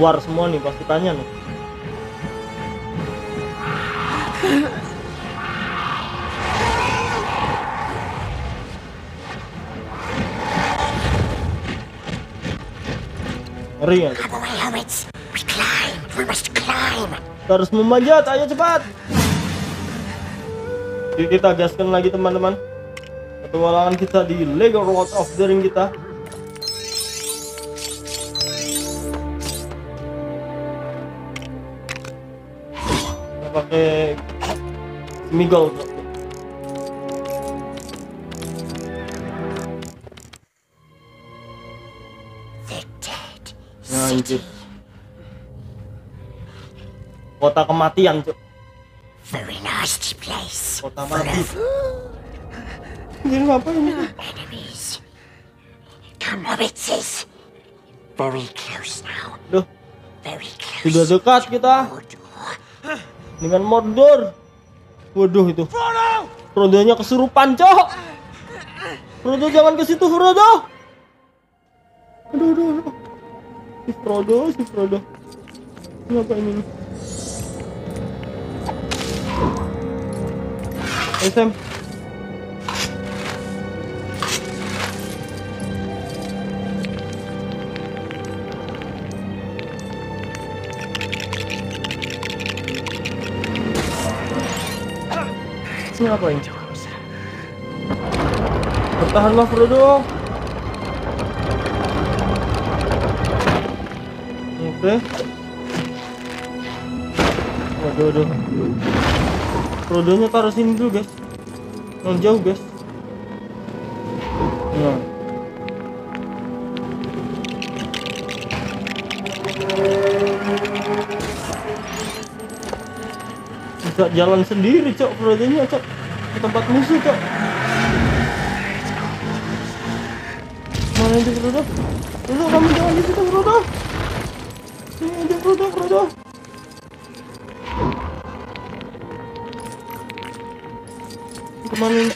keluar semua nih, pasti tanya nih. Ngeri ya. Kita harus memanjat, ayo cepat. Jadi kita gaskan lagi teman-teman petualangan kita di Lego Lord of the Ring kita. Kita pakai Smigol. Nah, itu kota kematian, Cuk. Very nasty place. Kota mati. Ini apa ini? Enemies. Come, hobbitses. Very close now. Duh, Very close. sudah dekat kita dengan Mordor. Waduh itu. Frodo-nya kesurupan, Cok. Frodo jangan ke situ, Frodo. Aduh. Si Frodo. Ini apa ini? Sam. Ini apa ini? Bertahanlah, Frodo. Oke. Waduh. Frodo-nya taruh sini dulu, guys. Yang jauh, guys. Nah. Bisa jalan sendiri, Cok. Frodo-nya, Cok. Ke tempat musuh, Cok. Mana itu, Frodo? Frodo, kamu jangan di situ, Frodo. Sini aja, Frodo. Kemana ini?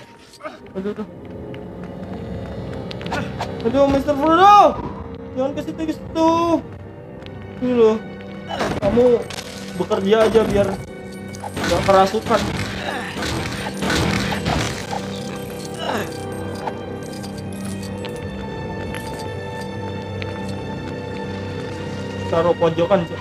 Aduh, Mr. Frodo, jangan ke situ. Ini loh, kamu bekerja aja biar nggak kerasukan. Taruh pojokan, Cok.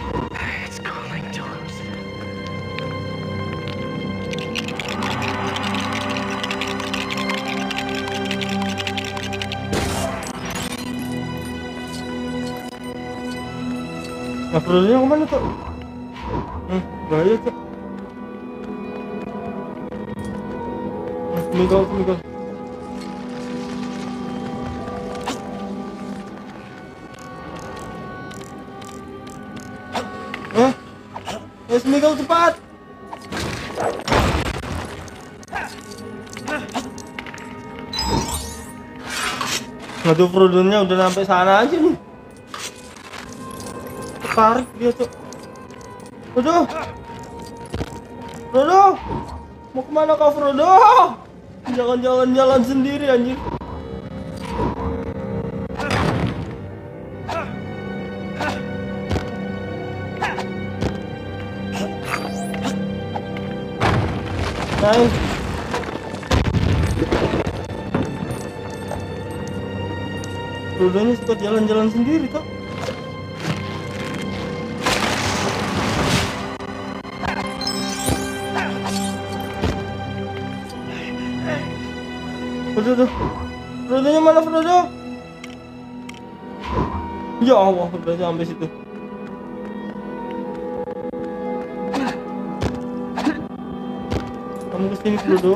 Nah, Frodo-nya kemana, Cok? Bahaya, Cok. Smigol. Smigol, cepat. Aduh, Frodo-nya udah sampai sana aja nih. Tarik dia, Cok. Frodo, mau kemana kau, Frodo? Jangan jalan sendiri, anjing. Nice. Frodo-nya suka jalan sendiri, Cok. Frodo-nya mana, Frodo? Ya Allah, udah sampai situ. Kamu kesini, Frodo.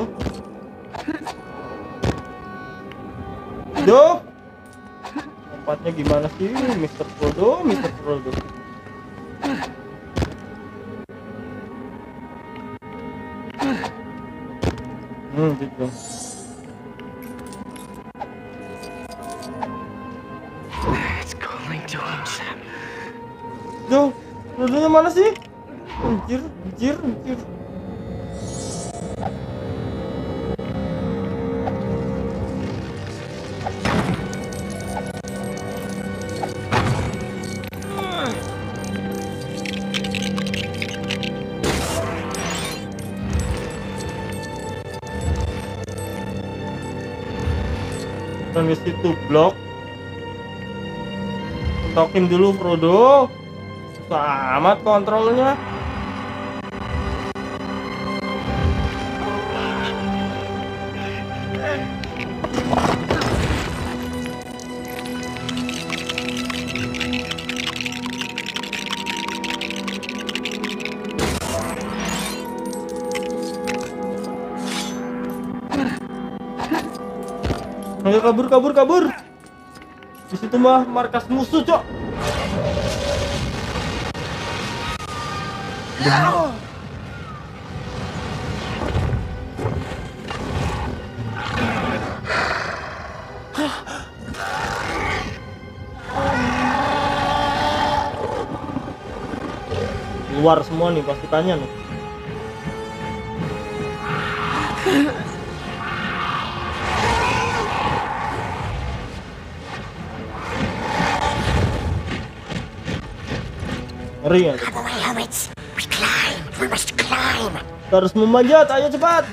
Tempatnya gimana sih, Mr. Frodo? Gitu. Frodo-nya mana sih? Anjir. Dan ke situ blok. Tokin dulu Frodo. Susah amat kontrolnya. Ayo kabur. Di situ mah markas musuh, Cok. Keluar semua nih pasukannya nih. Ngeri ya. Come away, hobbits. We climb. We must climb. Kita harus memanjat, ayo cepat.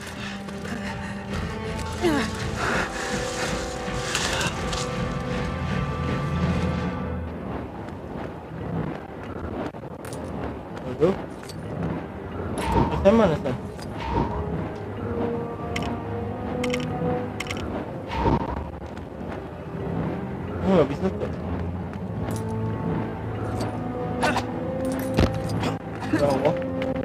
Aduh. Sam mana Sam? Oh, nggak bisa tuh. Ya Allah.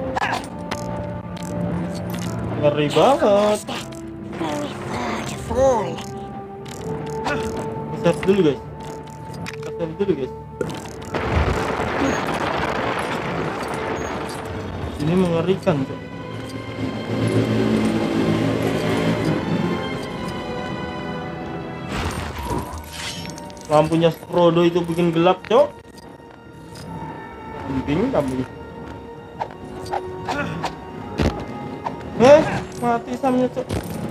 Ngeri banget. Very far to fall. Save dulu guys. Save dulu guys. Ini mengerikan Cok. Lampunya Frodo itu bikin gelap Cok. Kambing. Mati Samnya Cok.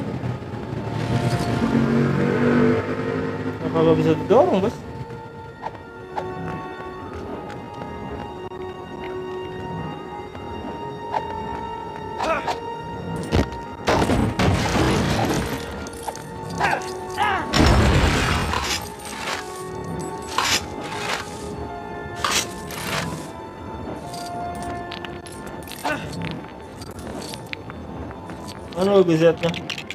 Kalau bisa didorong bos. Mana BZ-nya?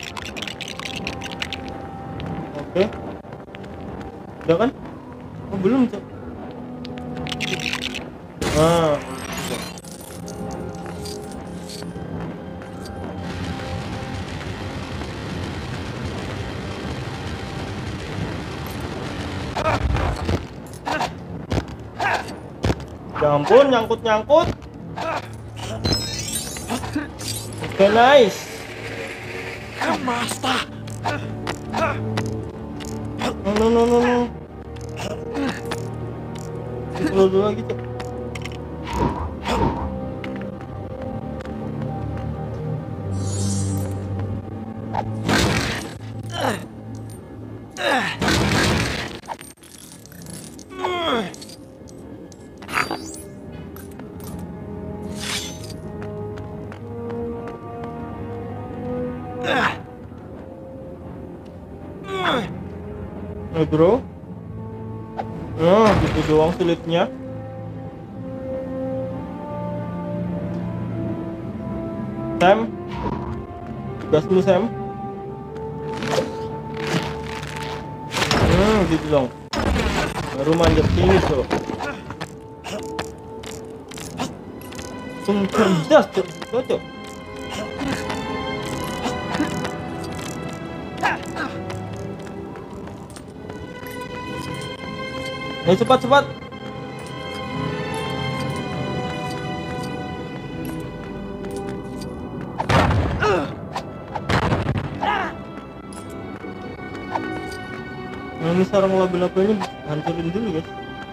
Oke. Udah kan? Oh belum Cok. Ah. Ya ampun, nyangkut. Oke, nice. Come, master. No. Dulu lagi Cok. Bro. Nah, gitu doang sulitnya. Sam, tugasmu Sam. Gitu dong. Baru manjat sini Cok. Cerdas Cok. Ayo cepat. Nah, ini sarang laba-labanya hancurin dulu guys.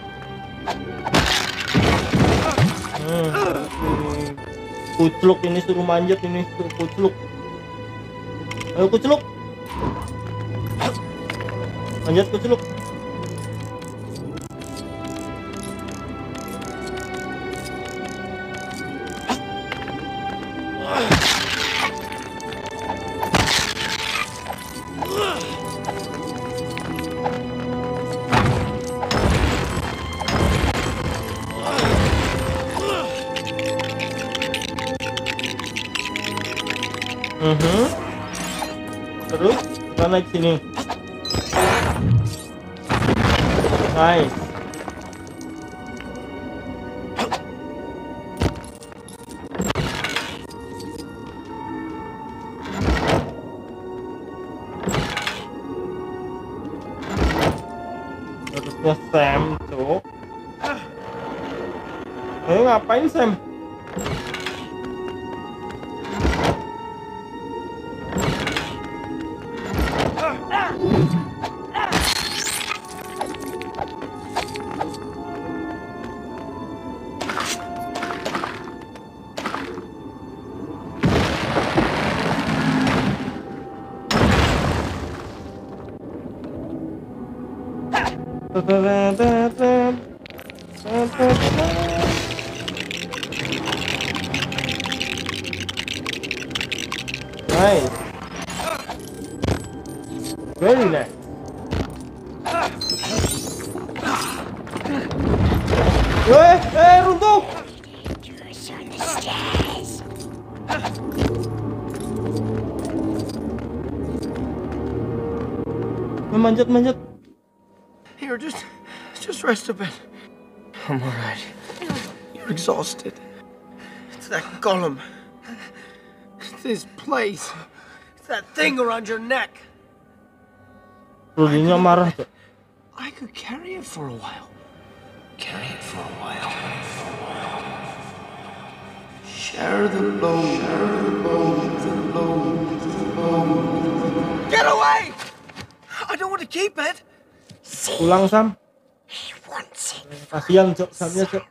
Kucluk ini suruh manjat ini kucluk. Ayo kucluk. Manjat kucluk. Terus kita naik sini. Nice. Harusnya Sam, cok. Ngapain Sam? Nice. Very nice. Runtuh. Dangerous on the stairs. Manjat. Here, just rest a bit. I'm alright. You're exhausted. It's that golem. It's this place. It's that thing around your neck. Rodinya marah, cok. I could carry it for a while. Share the load. Get away! I don't want to keep it. Pulang Sam. He wants it. Kasihan cok, Samnya cok.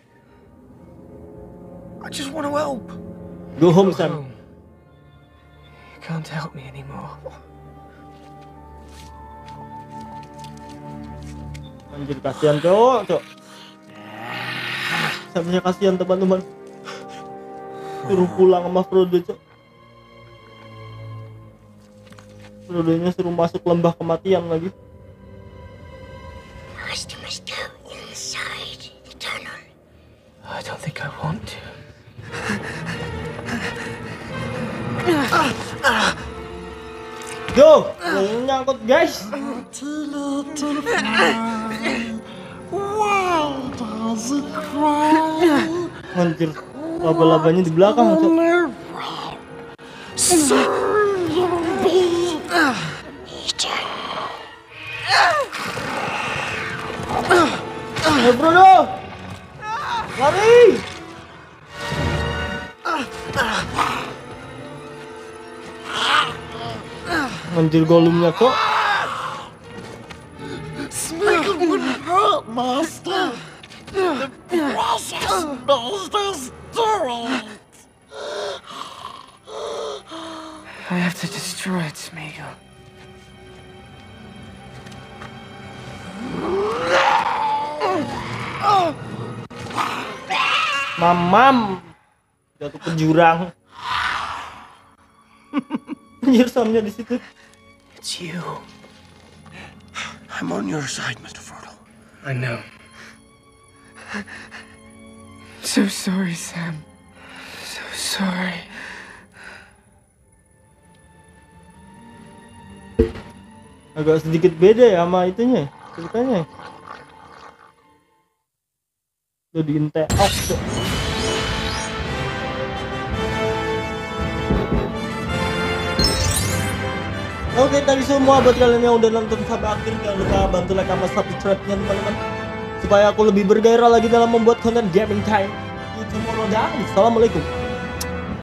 I just want to help. Go home Sam. You can't help me anymore. Anjir kasihan cok. Samnya kasihan teman-teman. Suruh pulang sama Frodo cok. Frodonya suruh masuk lembah kematian lagi. Master must go inside the tunnel. I don't think I want to. Go, nyangkut guys. Anjir, laba-labanya di belakang cok. Frodo, lari. Anjir golumnya kok. Smeagol wouldn't hurt, Master. The precious Master's doing. I have to destroy it, Smeagol. Mamam jatuh ke jurang. Anjir Samnya di situ. It's you. I'm on your side, Mr. Frodo. I know. So sorry, Sam. So sorry. Agak sedikit beda ya sama itunya ceritanya. Udah diintek off tuh. Oke, tadi semua buat kalian yang udah nonton sampai akhir, jangan lupa bantu like sama subscribe-nya teman-teman, supaya aku lebih bergairah lagi dalam membuat konten gaming time. See you tomorrow, guys. Assalamualaikum.